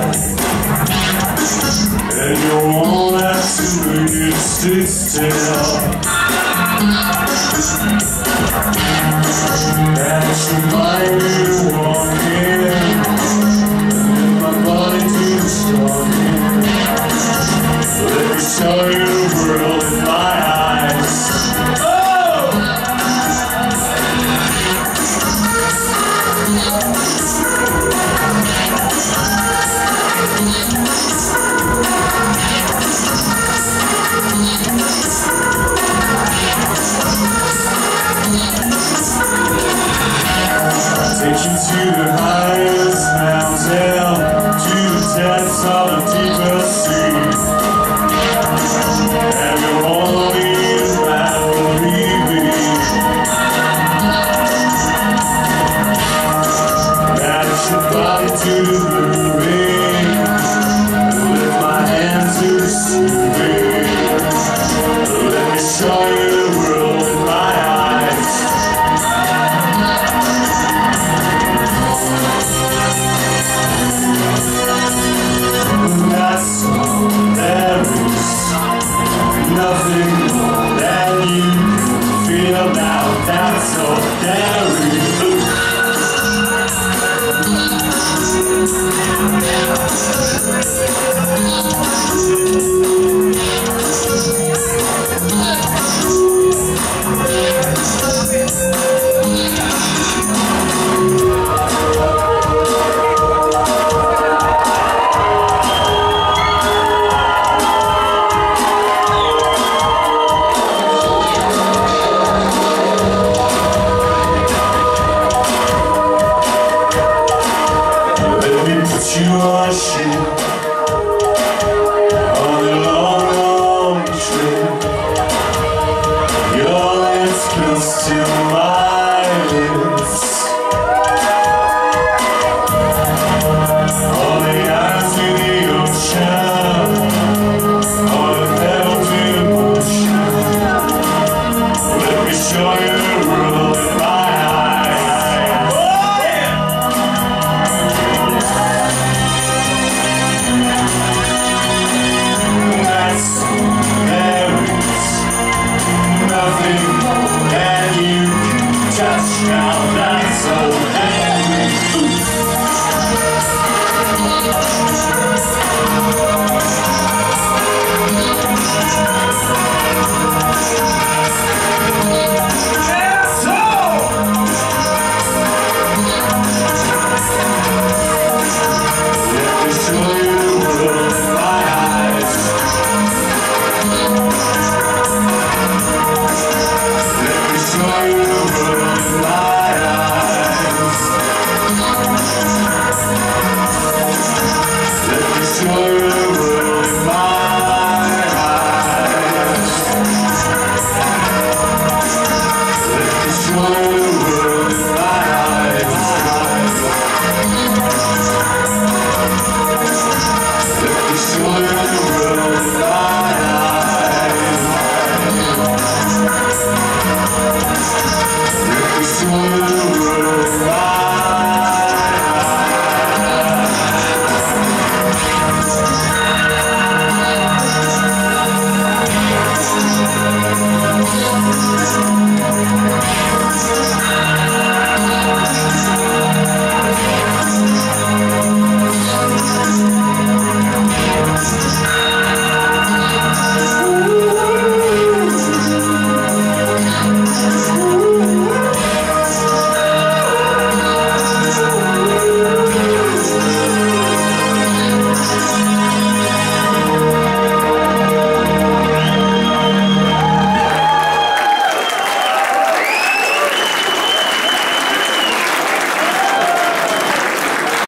And you won't have to make it sit still. That you might be walking, and my body keeps talking. Let me show you the world in my eyes. Take you to the highest mountain, to the depths of the deepest sea. And you'll only laugh and leave me. Match your body to the moving, lift my hand to the soothing. Let me show you the world in my eyes. That's all there is, nothing more than you can feel now. That's all there is. You are a ship on a long, long trip. Your lips close to my lips. All the eyes in the ocean, all the petals in the motion. Let me show you the world in my eyes. Nothing more than you can touch now, that's all there is.